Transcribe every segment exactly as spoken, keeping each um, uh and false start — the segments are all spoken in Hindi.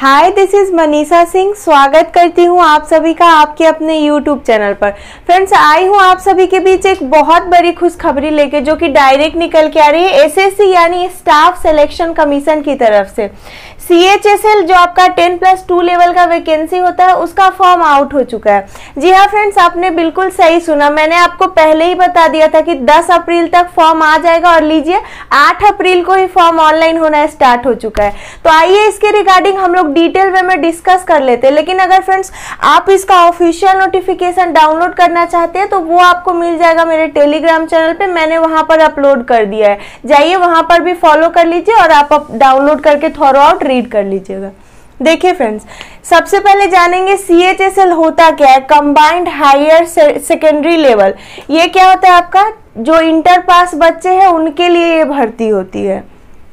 Hi, this is Manisha Singh. स्वागत करती हूँ आप सभी का आपके अपने यूट्यूब चैनल पर। फ्रेंड्स, आई हूँ आप सभी के बीच एक बहुत बड़ी खुशखबरी लेके, जो कि डायरेक्ट निकल के आ रही है एसएससी यानी स्टाफ सिलेक्शन कमीशन की तरफ से। सीएचएसएल जो आपका टेन प्लस टू लेवल का वैकेंसी होता है, उसका फॉर्म आउट हो चुका है। जी हाँ फ्रेंड्स, आपने बिल्कुल सही सुना। मैंने आपको पहले ही बता दिया था कि दस अप्रैल तक फॉर्म आ जाएगा, और लीजिए आठ अप्रैल को ही फॉर्म ऑनलाइन होना स्टार्ट हो चुका है। तो आइए इसके रिगार्डिंग हम लोग डिटेल वे में डिस्कस कर लेते हैं। लेकिन अगर फ्रेंड्स आप इसका ऑफिशियल नोटिफिकेशन डाउनलोड करना चाहते हैं तो वो आपको मिल जाएगा मेरे टेलीग्राम चैनल पे। मैंने वहां पर अपलोड कर दिया है, जाइए वहां पर भी फॉलो कर लीजिए और आप डाउनलोड करके थोड़ा आउट रीड कर लीजिएगा। देखिए फ्रेंड्स, सबसे पहले जानेंगे सीएचएसएल होता क्या है। कंबाइंड हायर सेकेंडरी लेवल, ये क्या होता है आपका, जो इंटर पास बच्चे हैं उनके लिए ये भर्ती होती है।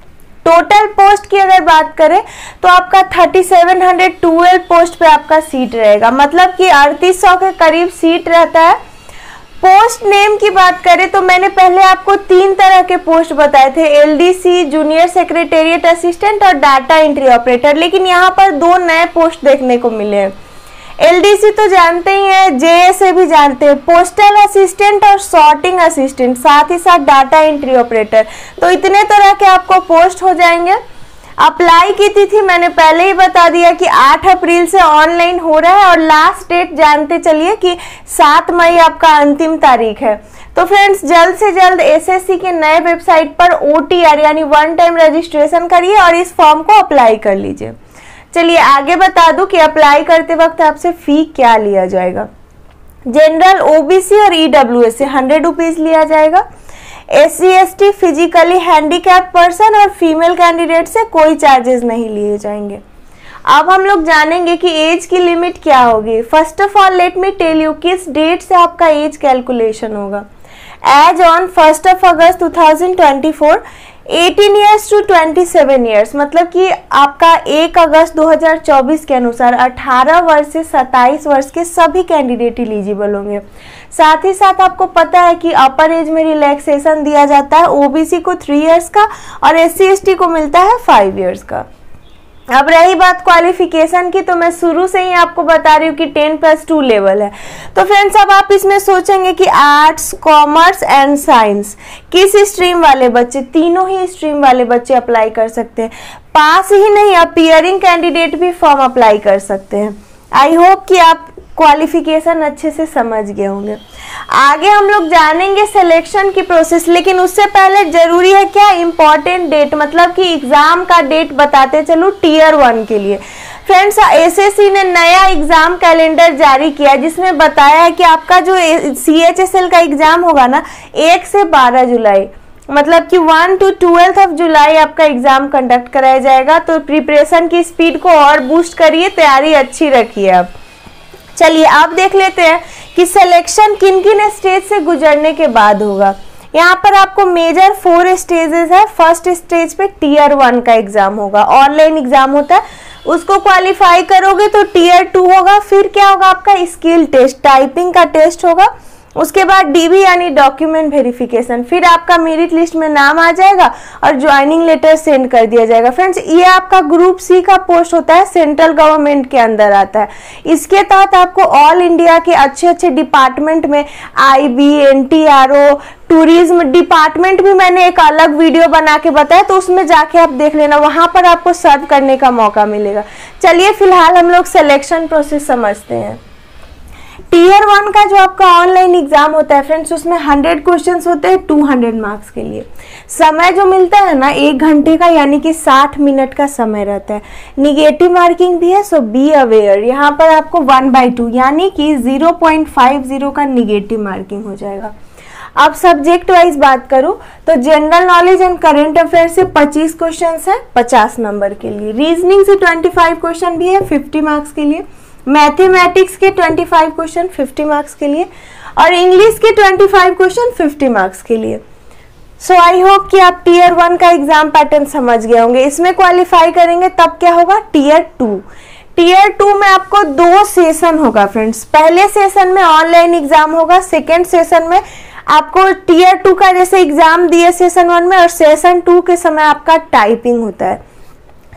टोटल पोस्ट की अगर बात करें तो आपका thirty seven hundred twelve post पे आपका सीट रहेगा, मतलब कि अड़तीस सौ के करीब सीट रहता है। पोस्ट नेम की बात करें तो मैंने पहले आपको तीन तरह के पोस्ट बताए थे, एलडीसी, जूनियर सेक्रेटेरिएट असिस्टेंट और डाटा एंट्री ऑपरेटर। लेकिन यहाँ पर दो नए पोस्ट देखने को मिले हैं। एलडीसी तो जानते ही हैं, जेएसए भी जानते हैं, पोस्टल असिस्टेंट और सॉर्टिंग असिस्टेंट, साथ ही साथ डाटा एंट्री ऑपरेटर। तो इतने तरह के आपको पोस्ट हो जाएंगे। अप्लाई की तिथि मैंने पहले ही बता दिया कि आठ अप्रैल से ऑनलाइन हो रहा है, और लास्ट डेट जानते चलिए कि सात मई आपका अंतिम तारीख है। तो फ्रेंड्स, जल्द से जल्द एसएससी के नए वेबसाइट पर ओटीआर यानी वन टाइम रजिस्ट्रेशन करिए और इस फॉर्म को अप्लाई कर लीजिए। चलिए आगे बता दूं कि अप्लाई करते वक्त आपसे फी क्या लिया जाएगा। जनरल, ओबीसी और ईडब्ल्यूएस से हंड्रेड रुपीज लिया जाएगा। S C S T, physically handicap person और फीमेल कैंडिडेट से कोई चार्जेस नहीं लिए जाएंगे। अब हम लोग जानेंगे कि एज की लिमिट क्या होगी। First of all let me tell you किस डेट से आपका एज कैलकुलेशन होगा। Age on first of August two thousand twenty four, eighteen years to twenty seven years, मतलब कि आपका एक अगस्त दो हज़ार चौबीस के अनुसार अठारह वर्ष से सत्ताईस वर्ष के सभी कैंडिडेट एलिजिबल होंगे। साथ ही साथ आपको पता है कि अपर एज में रिलैक्सेशन दिया जाता है, ओबीसी को थ्री इयर्स का और एससी एसटी को मिलता है फाइव इयर्स का। अब रही बात क्वालिफिकेशन की, तो मैं शुरू से ही आपको बता रही हूँ कि टेन प्लस टू लेवल है। तो फ्रेंड्स, अब आप इसमें सोचेंगे कि आर्ट्स, कॉमर्स एंड साइंस, किस स्ट्रीम वाले बच्चे, तीनों ही स्ट्रीम वाले बच्चे अप्लाई कर सकते हैं। पास ही नहीं, अपीयरिंग कैंडिडेट भी फॉर्म अप्लाई कर सकते हैं। आई होप कि आप क्वालिफिकेशन अच्छे से समझ गए होंगे। आगे हम लोग जानेंगे सिलेक्शन की प्रोसेस, लेकिन उससे पहले जरूरी है क्या, इंपॉर्टेंट डेट, मतलब कि एग्जाम का डेट बताते चलूं टीयर वन के लिए। फ्रेंड्स, एसएससी ने नया एग्जाम कैलेंडर जारी किया, जिसमें बताया है कि आपका जो सीएचएसएल का एग्जाम होगा ना, एक से बारह जुलाई, मतलब कि one two twelfth of July आपका एग्जाम कंडक्ट कराया जाएगा। तो प्रिपरेशन की स्पीड को और बूस्ट करिए, तैयारी अच्छी रखिए आप। चलिए आप देख लेते हैं कि सिलेक्शन किन किन स्टेज से गुजरने के बाद होगा। यहाँ पर आपको मेजर फोर स्टेजेस है। फर्स्ट स्टेज पे टीयर वन का एग्जाम होगा, ऑनलाइन एग्जाम होता है, उसको क्वालिफाई करोगे तो टीयर टू होगा। फिर क्या होगा, आपका स्किल टेस्ट, टाइपिंग का टेस्ट होगा। उसके बाद डीबी यानी डॉक्यूमेंट वेरिफिकेशन। फिर आपका मेरिट लिस्ट में नाम आ जाएगा और ज्वाइनिंग लेटर सेंड कर दिया जाएगा। फ्रेंड्स, ये आपका ग्रुप सी का पोस्ट होता है, सेंट्रल गवर्नमेंट के अंदर आता है। इसके तहत आपको ऑल इंडिया के अच्छे अच्छे डिपार्टमेंट में आईबी, एनटीआरओ, टूरिज्म डिपार्टमेंट भी मैंने एक अलग वीडियो बना के बताया, तो उसमें जाके आप देख लेना, वहां पर आपको सर्व करने का मौका मिलेगा। चलिए फिलहाल हम लोग सिलेक्शन प्रोसेस समझते हैं। टीयर वन का जो आपका ऑनलाइन एग्जाम होता है फ्रेंड्स, उसमें हंड्रेड क्वेश्चंस होते हैं टू हंड्रेड मार्क्स के लिए। समय जो मिलता है ना, एक घंटे का, यानी कि साठ मिनट का समय रहता है। निगेटिव मार्किंग भी है, सो बी अवेयर। यहाँ पर आपको वन बाई टू यानी कि जीरो पॉइंट फाइव जीरो का निगेटिव मार्किंग हो जाएगा। अब सब्जेक्ट वाइज बात करूं तो general knowledge and current affair से पच्चीस क्वेश्चंस है पचास नंबर के लिए। रीजनिंग से पच्चीस क्वेश्चन भी है फिफ्टी मार्क्स के लिए। मैथमेटिक्स के पच्चीस क्वेश्चन फिफ्टी मार्क्स के लिए, और इंग्लिश के पच्चीस क्वेश्चन फिफ्टी मार्क्स के लिए। सो आई होप कि आप टीयर वन का एग्जाम पैटर्न समझ गए होंगे। इसमें क्वालिफाई करेंगे तब क्या होगा, टीयर टू। टीयर टू में आपको दो सेशन होगा फ्रेंड्स। पहले सेशन में ऑनलाइन एग्जाम होगा, सेकेंड सेशन में आपको टीयर टू का जैसे एग्जाम दिए सेशन वन में, और सेशन टू के समय आपका टाइपिंग होता है।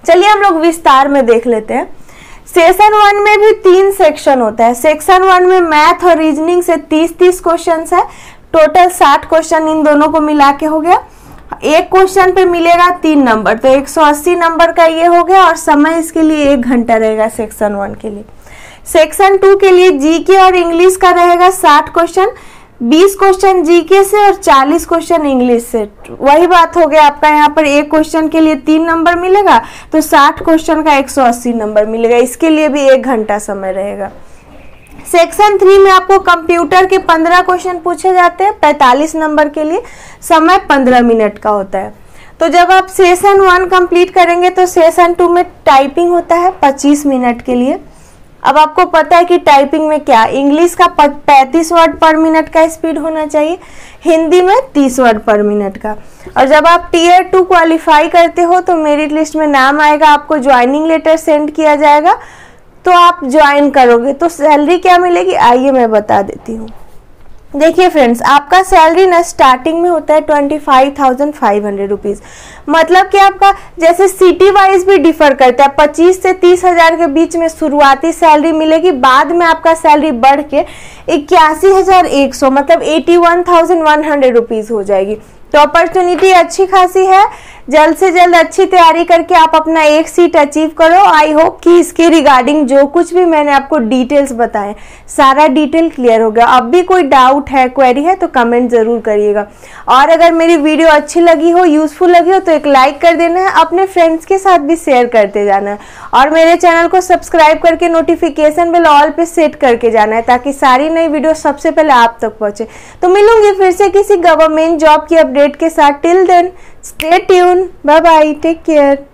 चलिए हम लोग विस्तार में देख लेते हैं। सेशन वन में भी तीन सेक्शन होता है। सेक्शन वन में मैथ और रीजनिंग से तीस तीस क्वेश्चन है, टोटल साठ क्वेश्चन इन दोनों को मिला के हो गया। एक क्वेश्चन पे मिलेगा तीन नंबर, तो एक सौ अस्सी नंबर का ये हो गया और समय इसके लिए एक घंटा रहेगा सेक्शन वन के लिए। सेक्शन टू के लिए जीके और इंग्लिश का रहेगा साठ क्वेश्चन, बीस क्वेश्चन जीके से और चालीस क्वेश्चन इंग्लिश से। वही बात हो गया आपका, यहाँ पर एक क्वेश्चन के लिए तीन नंबर मिलेगा तो साठ क्वेश्चन का एक सौ अस्सी नंबर मिलेगा, इसके लिए भी एक घंटा समय रहेगा। सेक्शन थ्री में आपको कंप्यूटर के पंद्रह क्वेश्चन पूछे जाते हैं, पैंतालीस नंबर के लिए, समय पंद्रह मिनट का होता है। तो जब आप सेशन वन कंप्लीट करेंगे तो सेशन टू में टाइपिंग होता है पच्चीस मिनट के लिए। अब आपको पता है कि टाइपिंग में क्या, इंग्लिश का पैंतीस वर्ड पर मिनट का स्पीड होना चाहिए, हिंदी में तीस वर्ड पर मिनट का। और जब आप टीयर टू क्वालिफाई करते हो तो मेरिट लिस्ट में नाम आएगा, आपको ज्वाइनिंग लेटर सेंड किया जाएगा, तो आप ज्वाइन करोगे। तो सैलरी क्या मिलेगी आइए मैं बता देती हूँ। देखिए फ्रेंड्स, आपका सैलरी ना स्टार्टिंग में होता है twenty five thousand five hundred rupees, मतलब कि आपका जैसे सिटी वाइज भी डिफर करता है, पच्चीस से तीस हजार के बीच में शुरुआती सैलरी मिलेगी, बाद में आपका सैलरी बढ़ के इक्यासी हजार एक सौ मतलब eighty one thousand one hundred rupees हो जाएगी। तो अपॉर्चुनिटी अच्छी खासी है, जल्द से जल्द अच्छी तैयारी करके आप अपना एक सीट अचीव करो। आई होप कि इसके रिगार्डिंग जो कुछ भी मैंने आपको डिटेल्स बताए सारा डिटेल क्लियर हो गया। अब भी कोई डाउट है, क्वेरी है तो कमेंट जरूर करिएगा। और अगर मेरी वीडियो अच्छी लगी हो, यूजफुल लगी हो तो एक लाइक कर देना है, अपने फ्रेंड्स के साथ भी शेयर करते जाना है और मेरे चैनल को सब्सक्राइब करके नोटिफिकेशन बेल ऑल पे सेट करके जाना है ताकि सारी नई वीडियो सबसे पहले आप तक पहुंचे। तो मिलूंगी फिर से किसी गवर्नमेंट जॉब की अपडेट के साथ। Till then stay tune, bye bye, take care.